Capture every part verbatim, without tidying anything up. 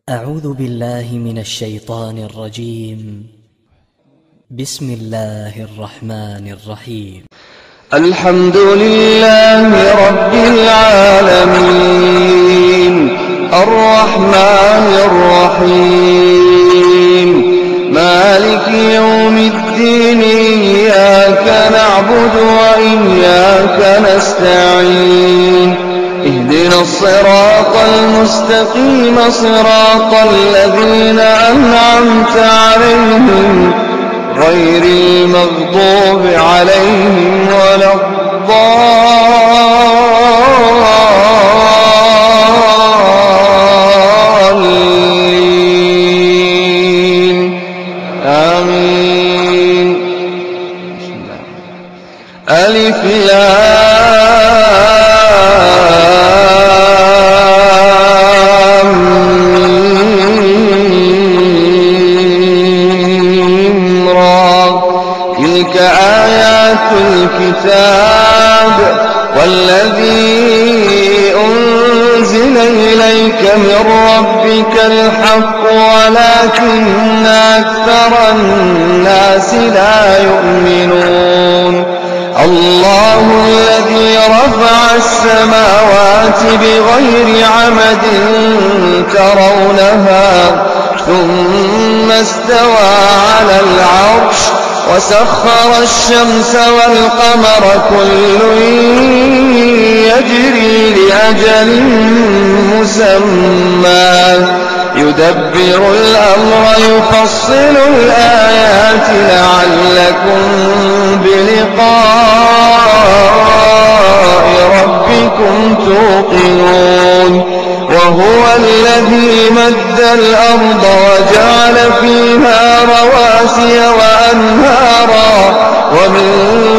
أعوذ بالله من الشيطان الرجيم. بسم الله الرحمن الرحيم. الحمد لله رب العالمين الرحمن الرحيم مالك يوم الدين إياك نعبد وإياك نستعين اهدنا الصراط المستقيم صراط الذين أنعمت عليهم غير المغضوب عليهم ولا الضالين آمين. ألف تلك آيات الكتاب والذي أنزل إليك من ربك الحق ولكن أكثر الناس لا يؤمنون. الله الذي رفع السماوات بغير عمد ترونها ثم استوى على العرش وسخر الشمس والقمر كل يجري لأجل مسمى يدبر الأمر يفصل الآيات لعلكم بلقاء ربكم توقنون. وهو الذي مد الأرض وجعل فيها رواسي وأنهارا ومن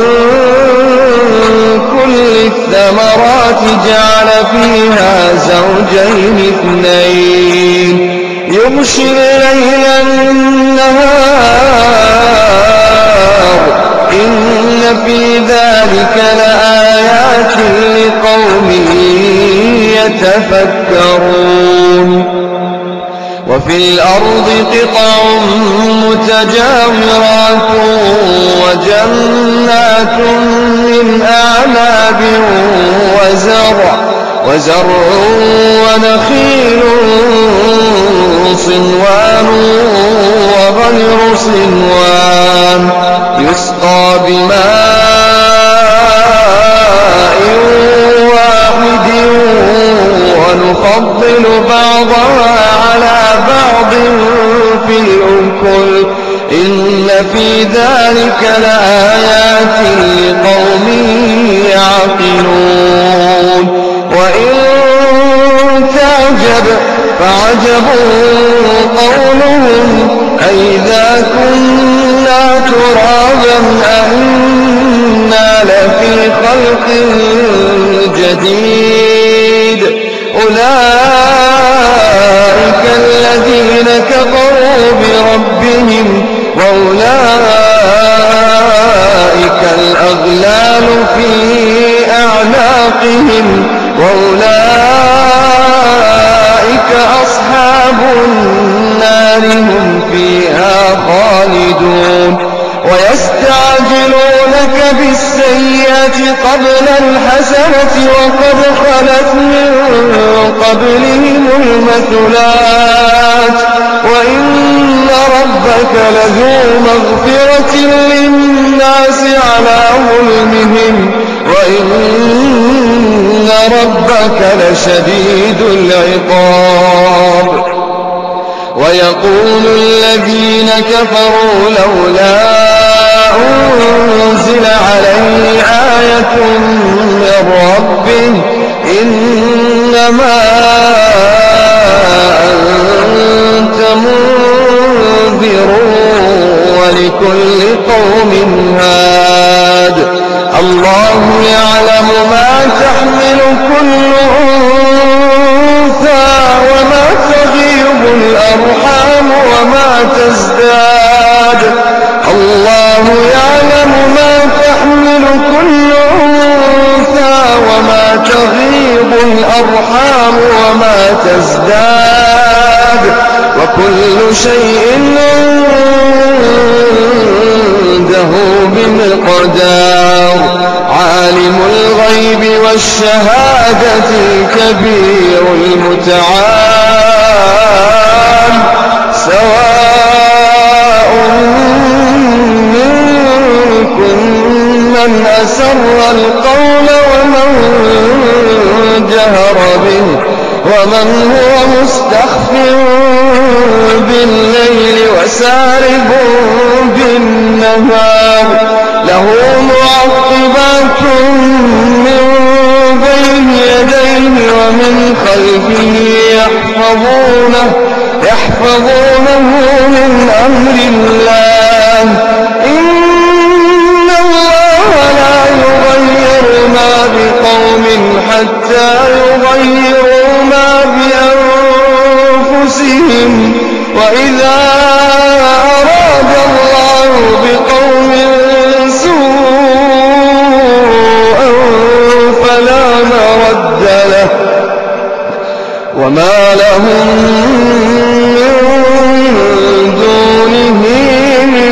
كل الثمرات جعل فيها زوجين اثنين يغشي الليل النهار إن في ذلك لآيات لقوم يتفكرون. وفي الأرض قطع متجاورات وجنات من أعناب وزرع وزرع ونخيل صنوان وغير صنوان يسقى بماء واحد ونفضل بعضها على بعض في الأكل إن في ذلك لآيات لقوم يعقلون. وإن تعجب فعجب قولهم أئذا كنا ترابا أئنا لفي خلق جديد أولئك الذين كفروا بربهم وأولئك الأغلال في أعناقهم وأولئك أصحاب النار هم فيها خالدون. ويستعجلونك بالسيئة قبل الحسنة وقد خلت من قبلهم المثلات وإن ربك لذو مغفرة للناس على ظلمهم وإن ربك لشديد العقاب. ويقول الذين كفروا لولا أنزل عليه آية من ربه إنما أنت منذر ولكل قوم هاد. الله يعلم ما تحمل كل أنثى وما تغيب الأرحام وما تزداد. الله يعلم ما تحمل كل أنثى وما تغيب الأرحام وما تزداد كل شيء عنده بمقدار عالم الغيب والشهادة الكبير المتعال سواء منكم من أسر القول ومن جهر به ومن هو مستخف بالليل وسارب بالنهار له معقبات من بين يديه ومن خلفه يحفظونه يحفظونه من أمر الله إن الله لا يغير ما بقوم حتى يغيروا ما بأنفسهم وإذا أراد الله بقوم سوءا فلا مرد له وما لهم من دونه من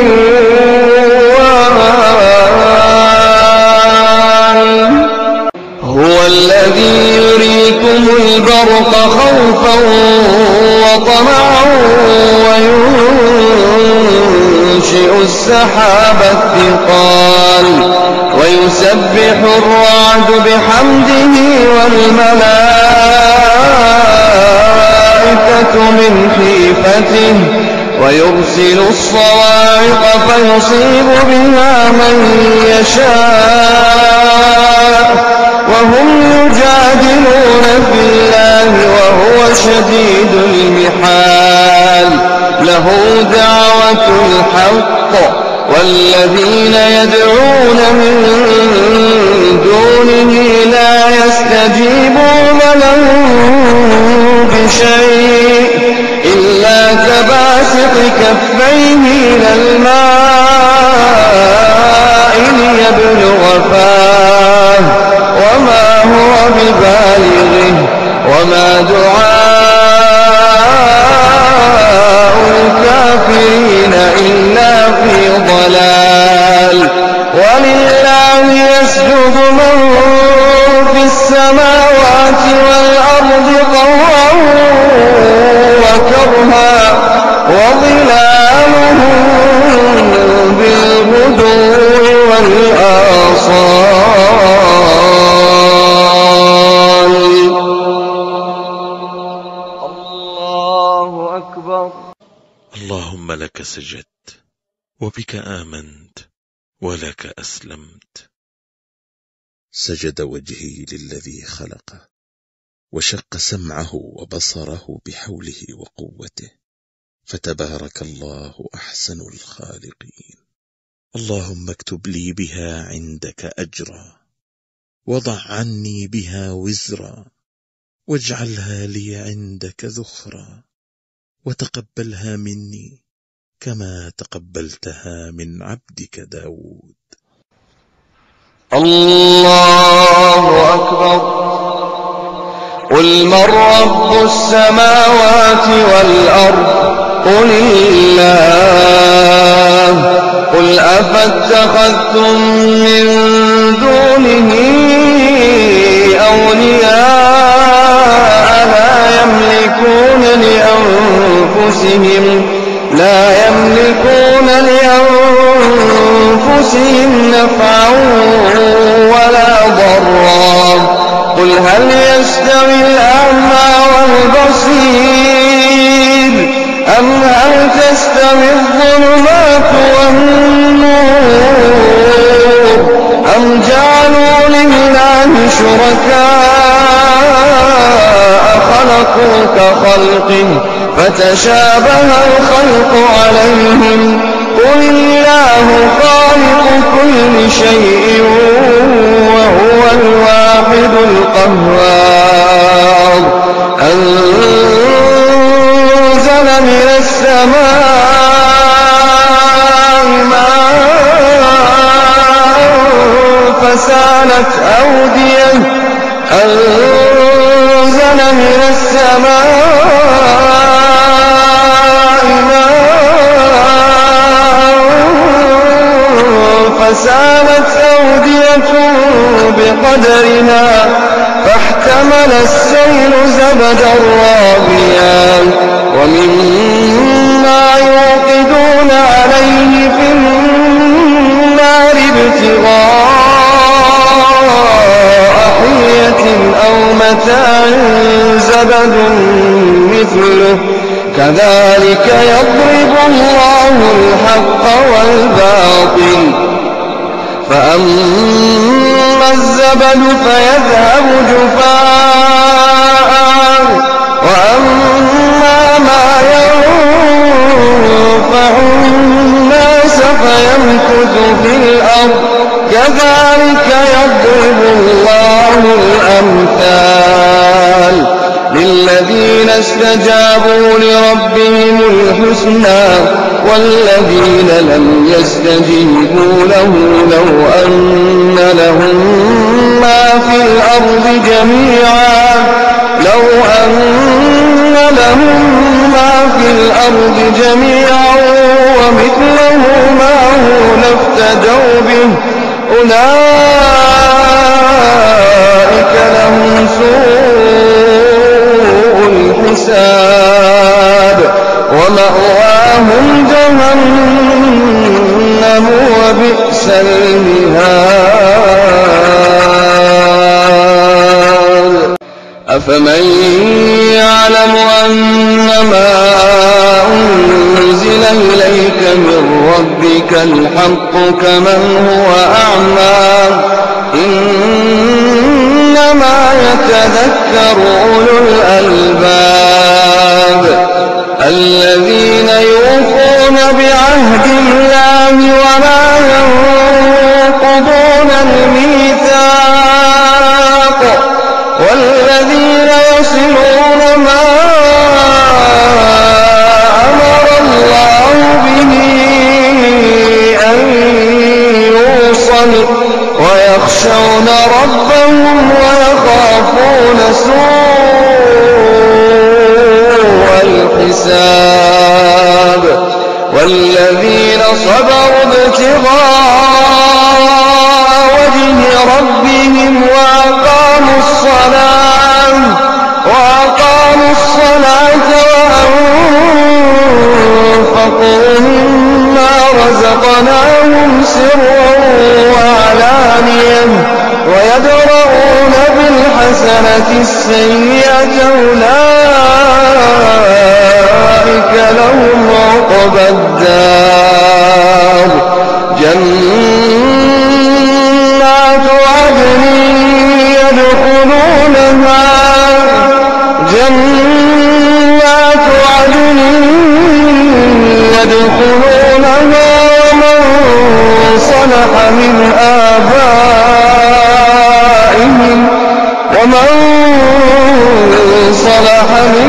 وال هو الذي يريكم البرق خوفا وطمعا وينشئ السحاب الثقال ويسبح الرعد بحمده والملائكة من خيفته ويرسل الصواعق فيصيب بها من يشاء وهم يجادلون في الله وهو شديد المحال له دعوة الحق والذين يدعون من دونه لا يستجيبون لهم بشيء إلا كباسط كفيه إلى الماء ليبلغ فاه وما هو ببالغه وما دعاء الكافرين إلا في ضلال ولله يسجد من في السماوات والأرض طوعا وكرها وظلالهم بالغدو والآصال الله أكبر. اللهم لك سجدت وبك آمنت ولك أسلمت. سجد وجهي للذي خلقه وشق سمعه وبصره بحوله وقوته فتبارك الله أحسن الخالقين. اللهم اكتب لي بها عندك أجرا وضع عني بها وزرا واجعلها لي عندك ذخرا وتقبلها مني كما تقبلتها من عبدك داود. الله أكبر. قل من رب السماوات والأرض قل الله. قل أفاتخذتم من دونه أولياء لا يملكون لأنفسهم لا يملكون لأنفسهم نفعا ولا ضرا. قل هل يستوي الأعمى والبصير أم هل تستوي الظلمات والنور أم جعلوا لله شركاء خلقوا كخلقه فتشابه الخلق عليهم. قل الله خالق كل شيء وهو الواحد القهار. أنزل من السماء ماء فسالت أودية أنزل من السماء رابيا ومما يوقدون عليه في النار ابتغاء حية أو متاع زبد مثله كذلك يضرب الله الحق والباطل فأما الزبد فيذهب جفاء وأما ما ينفع الناس فيمكث في الأرض كذلك يضرب الله الأمثال للذين استجابوا لربهم الحسنى والذين لم يستجيبوا له لو أن لهم ما في الأرض جميعا لو أن لهم ما في الأرض جميعا ومثله معه لافتدوا به أولئك لهم سوء الحساب ومأواهم جهنم وبئس المهاد أفمن يعلم أنما أنزل إليك من ربك الحق كمن هو أعمى إنما يتذكر أولو الألباب الذين يوفون بعهد الله ولا ينقضون الميثاق والذين يصلون ما أمر الله به أن يوصل ويخشون ربهم ويخافون سوء الحساب والذين صبروا ابتغاء وجه ربهم وأقاموا الصلاة وأقاموا الصلاة وأنفقوا مما رزقناهم سرا وعلانية ويدرؤون بالحسنة السيئة أولئك لهم عقبى الدار جنات عدن يدخلونها جنات عدن يدخلونها ومن صلح من آبائهم ومن صلح من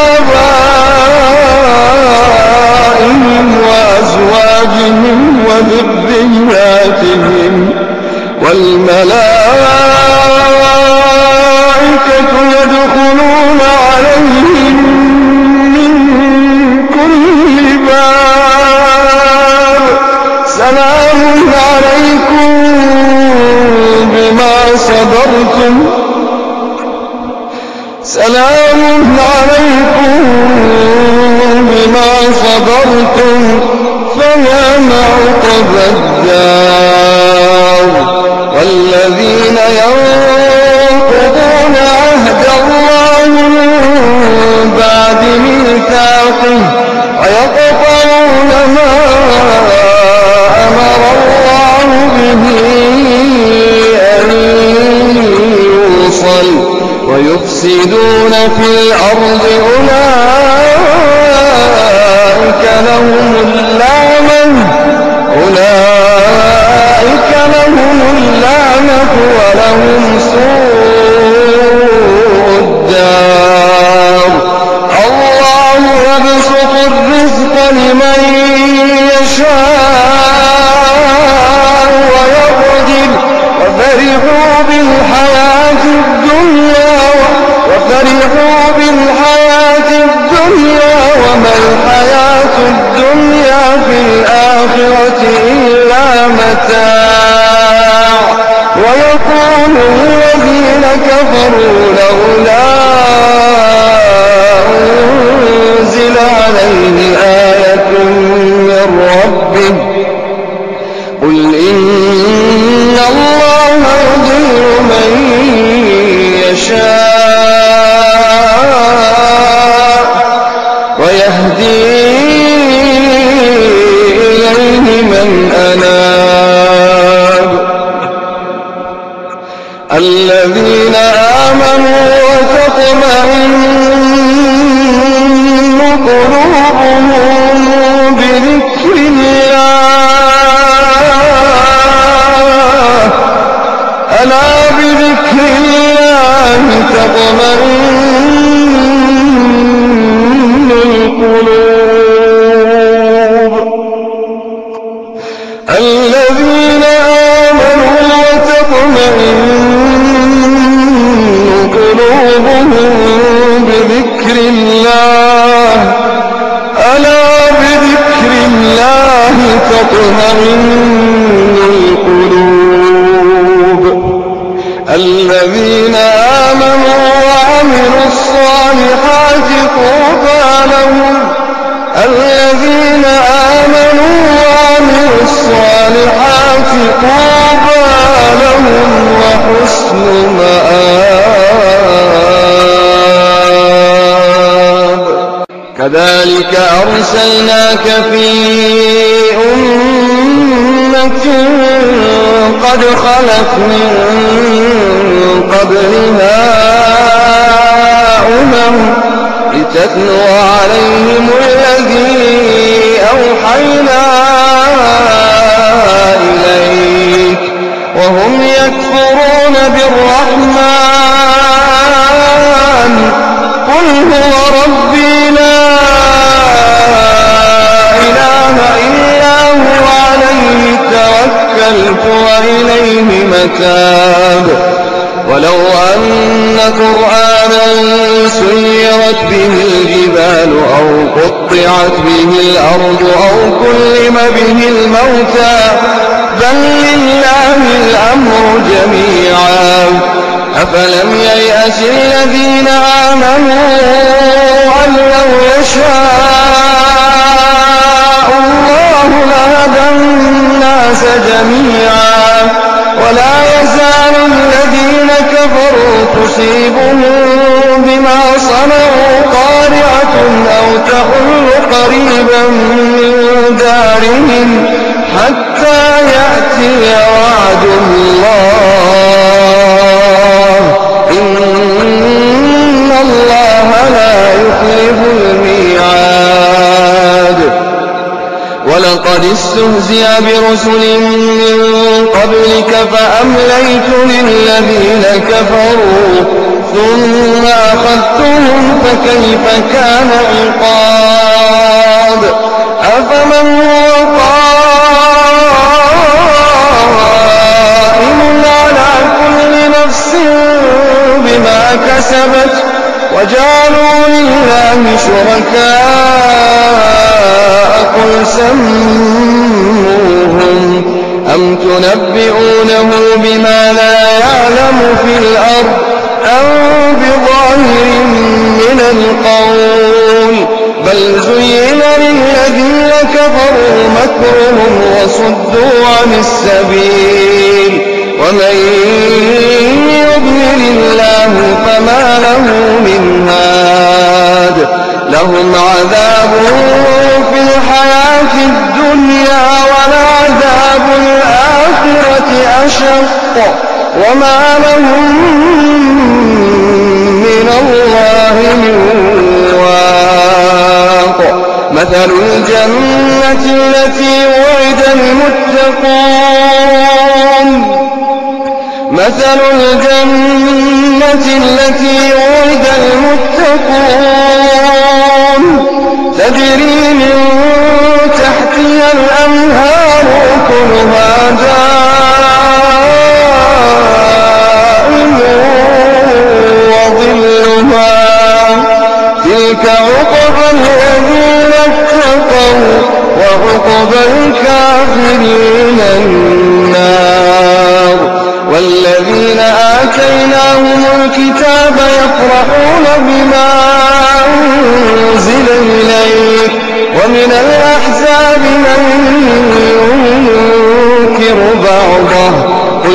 آبائهم وأزواجهم وذرياتهم والملائكة يدخلون عليهم من كل باب سلام عليكم بما صبرتم سلام عليكم بما صبرتم فنعم عقبى الدار والذين ينقضون عهد الله من بعد ميثاقه ويقطعون ما أمر الله به أن يوصل ويفسدون في الأرض أولئك لهم اللعنة أولئك لهم اللعنة ولهم سوء الدار الله يبسط الرزق لمن يشاء ويقدر وفرحوا بالحياة الدنيا وفرحوا بالحياة الدنيا وما الحياة الدنيا في الآخرة إلا متاع ويقول الذين كفروا لولا ويهدي إليه من أناب الذين آمنوا وتطمئن قلوبهم بذكر الله ألا بذكر الله تطمئن القلوب الذين آمنوا وتطمئن قلوبهم بذكر الله ألا بذكر الله تطمئن القلوب الذين آمنوا وعملوا الصالحات طوبى لهم الذين آمنوا وعملوا الصالحات طوبى لهم وحسن مآب كذلك أرسلناك في أمة قد خلت من قبلها أمم لتتلو عليهم الذي أوحينا إليك وهم يكفرون بالرحمن قل هو ربي لا إله إلا هو عليه توكلت وإليه متاب ولو أن قرآنا سيرت به الجبال أو قطعت به الأرض أو كلم به الموتى بل لله الأمر جميعا أفلم ييأس الذين آمنوا أن لو يشاء الله لهدى الناس جميعا ولا يزال الذين كفروا تصيبهم بما صنعوا قارعة أو تحل قريبا من دارهم حتى يأتي وعد الله إن الله لا يخلف الميعاد ولقد استهزئ برسل من قبلك فأمليت للذين كفروا ثم أخذتهم فكيف كان عقاب أفمن هو قائم على كل نفس بما كسبت وجعلوا لله شركاء قل سموهم أم تنبئونه بما لا يعلم في الأرض أو بظاهر من القول بل زين للذين كفروا مكرهم وصدوا عن السبيل ومن يضلل الله فما له من هاد لهم عذاب في الحياة الدنيا ولعذاب الآخرة أشق وما لهم من الله من واق مثل الجنة التي وعد المتقون مثل الجنة التي وعد المتقون تجري من تحتها الأنهار كلها دائم وظلها تلك عقبى الذين اتقوا وعقبى الكافرين النار والذين آتيناهم الكتاب يفرحون بما أنزل إليك ومن الأحزاب من ينكر بعضه قل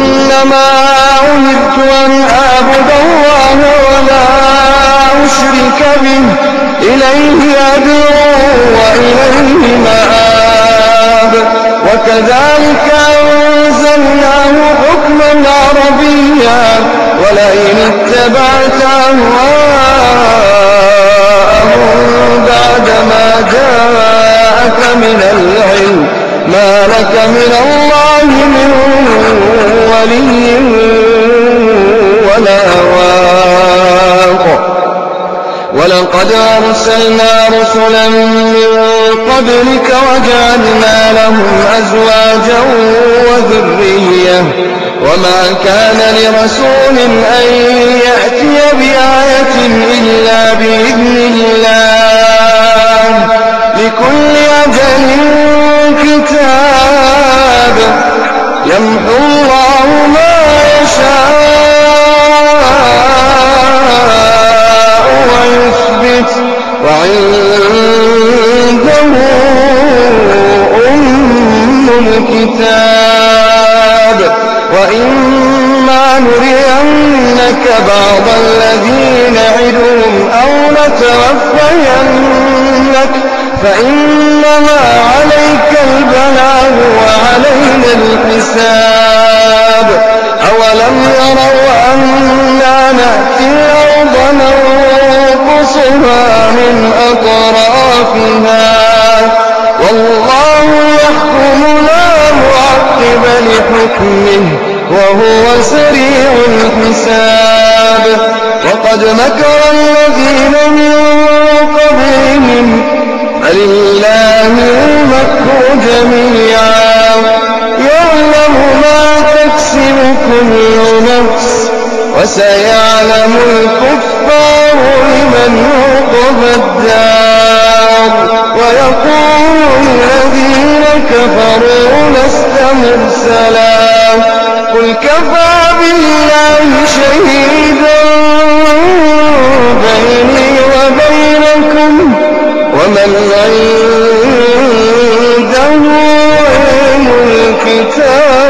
إنما أمرت أن أعبد الله ولا أشرك ينفعك به، إليه أدعو وإليه مآب. وكذلك أنزلناه حكما عربيا، ولئن اتبعت أهواءهم بعدما جاءك من العلم ما لك من الله من ولي ولا واق. ولقد أرسلنا رسلا من قبلك وجعلنا لهم أزواجا وذرية، وما كان لرسول أن يأتي بآية إلا بإذن الله، لكل أجل كتاب، يمحو الله ما يشاء ويثبت، وعنده أم الكتاب. وإما نرينك بعض الذي نعدهم أو نتوفينك فإنما عليك البلاغ وعلينا الحساب. أولم يروا أنا نأتي الأرض ننقصها من أطرافها، والله يحكم لا معقب لحكمه وهو سريع الحساب. وقد مكر الذين من قبلهم فلله المكر جميعا، يعلم ما تكسب كل نفس، وسيعلم الكفار لمن عقبى الدار. ويقول الذين كفروا لست مرسلا، قل كفى بالله شهيدا بيني وبينكم، ومن عنده علم الكتاب.